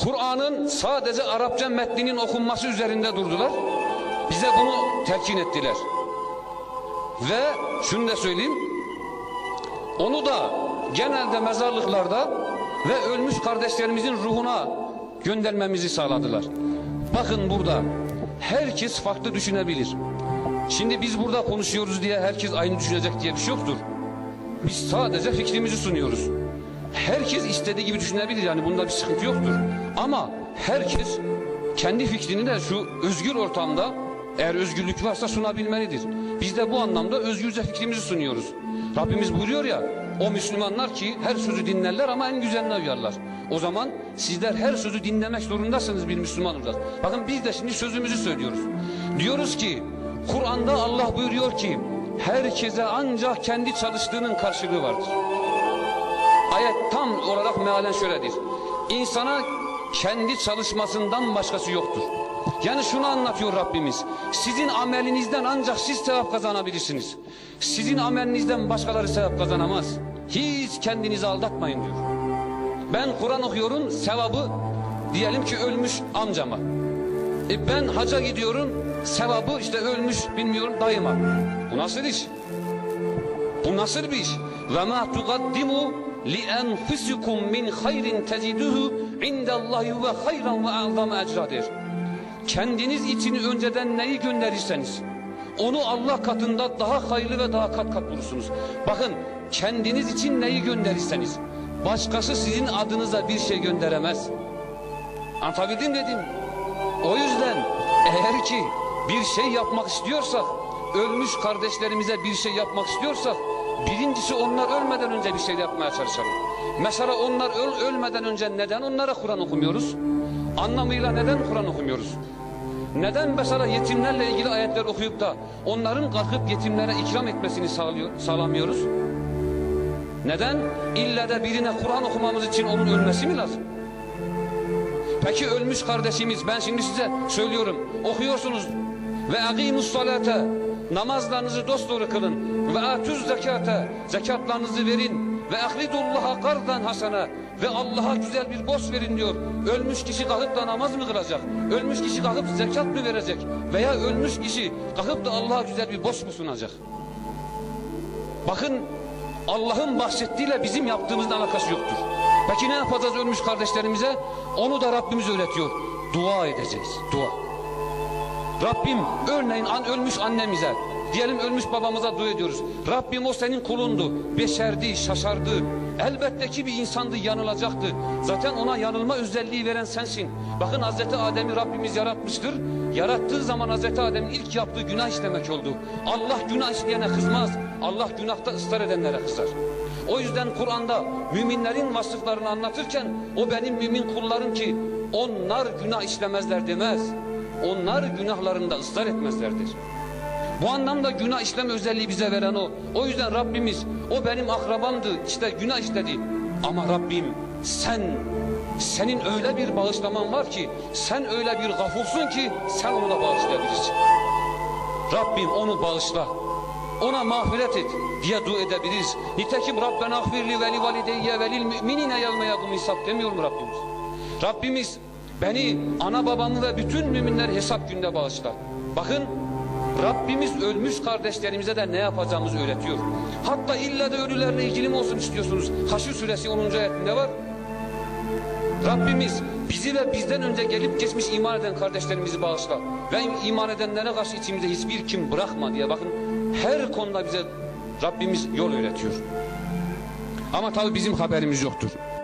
Kur'an'ın sadece Arapça metninin okunması üzerinde durdular. Bize bunu telkin ettiler. Ve şunu da söyleyeyim, onu da genelde mezarlıklarda ve ölmüş kardeşlerimizin ruhuna göndermemizi sağladılar. Bakın burada herkes farklı düşünebilir. Şimdi biz burada konuşuyoruz diye herkes aynı düşünecek diye bir şey yoktur. Biz sadece fikrimizi sunuyoruz. Herkes istediği gibi düşünebilir, yani bunda bir sıkıntı yoktur. Ama herkes kendi fikrini de şu özgür ortamda, eğer özgürlük varsa, sunabilmelidir. Biz de bu anlamda özgürce fikrimizi sunuyoruz. Rabbimiz buyuruyor ya, o Müslümanlar ki her sözü dinlerler ama en güzeline uyarlar. O zaman sizler her sözü dinlemek zorundasınız bir Müslüman olarak. Bakın biz de şimdi sözümüzü söylüyoruz. Diyoruz ki Kur'an'da Allah buyuruyor ki herkese ancak kendi çalıştığının karşılığı vardır. Ayet tam olarak mealen şöyledir: İnsana kendi çalışmasından başkası yoktur. Yani şunu anlatıyor Rabbimiz: sizin amelinizden ancak siz sevap kazanabilirsiniz. Sizin amelinizden başkaları sevap kazanamaz. Hiç kendinizi aldatmayın diyor. Ben Kur'an okuyorum, sevabı diyelim ki ölmüş amcama. Ben haca gidiyorum, sevabı işte ölmüş bilmiyorum dayıma. Bu nasıl iş? Bu nasıl bir iş? وَمَا تُقَدِّمُوا لِأَنْفُسِكُمْ مِنْ خَيْرٍ تَجِدُهُ عِنْدَ اللّٰهِ وَخَيْرًا وَاَعْظَمَ اَجْرَدِرِ. Kendiniz için önceden neyi gönderirseniz onu Allah katında daha hayırlı ve daha kat kat bulursunuz. Bakın, kendiniz için neyi gönderirseniz başkası sizin adınıza bir şey gönderemez. Anlatabildim dedim. O yüzden eğer ki bir şey yapmak istiyorsak, ölmüş kardeşlerimize bir şey yapmak istiyorsak, birincisi onlar ölmeden önce bir şey yapmaya çalışalım. Mesela onlar ölmeden önce neden onlara Kur'an okumuyoruz? Anlamıyla neden Kur'an okumuyoruz? Neden mesela yetimlerle ilgili ayetler okuyup da onların kalkıp yetimlere ikram etmesini sağlamıyoruz? Neden? İlle de birine Kur'an okumamız için onun ölmesi mi lazım? Peki ölmüş kardeşimiz, ben şimdi size söylüyorum, okuyorsunuz ve akimus salate, namazlarınızı dosdoğru kılın ve atuz zekate, zekatlarınızı verin ve ahridullaha kardan hasana, ve Allah'a güzel bir borç verin diyor. Ölmüş kişi kalkıp da namaz mı kılacak? Ölmüş kişi kalkıp zekat mı verecek? Veya ölmüş kişi kalkıp da Allah'a güzel bir borç mu sunacak? Bakın, Allah'ın bahsettiğiyle bizim yaptığımızın alakası yoktur. Peki ne yapacağız ölmüş kardeşlerimize? Onu da Rabbimiz öğretiyor. Dua edeceğiz, dua. Rabbim, örneğin ölmüş annemize, diyelim ölmüş babamıza dua ediyoruz. Rabbim, o senin kulundu, beşerdi, şaşardı. Elbette ki bir insandı, yanılacaktı. Zaten ona yanılma özelliği veren sensin. Bakın, Hazreti Adem'i Rabbimiz yaratmıştır. Yarattığı zaman Hazreti Adem'in ilk yaptığı günah işlemek oldu. Allah günah işleyene kızmaz. Allah günahta ısrar edenlere kızar. O yüzden Kur'an'da müminlerin vasıflarını anlatırken o benim mümin kullarım ki onlar günah işlemezler demez. Onlar günahlarında ısrar etmezlerdir. Bu anlamda günah işleme özelliği bize veren o. O yüzden Rabbimiz, o benim akrabamdı, işte günah işledi. Ama Rabbim, senin öyle bir bağışlaman var ki, sen öyle bir gafursun ki sen onu da bağışlayabilirsin. Rabbim onu bağışla, ona mağfiret et diye dua edebiliriz. Nitekim Rabbena gfirli ve li valideyye ve lil müminine yevme yagum hesap demiyor mu Rabbimiz? Rabbimiz, beni, ana babamı ve bütün müminleri hesap günde bağışla. Bakın, Rabbimiz ölmüş kardeşlerimize de ne yapacağımızı öğretiyor. Hatta illa da ölülerle ilgili mi olsun istiyorsunuz? Haşr suresi 10. ayetinde var. Rabbimiz bizi ve bizden önce gelip geçmiş iman eden kardeşlerimizi bağışla. Ve iman edenlere karşı içimizde hiçbir kim bırakma diye, bakın, her konuda bize Rabbimiz yol öğretiyor. Ama tabii bizim haberimiz yoktur.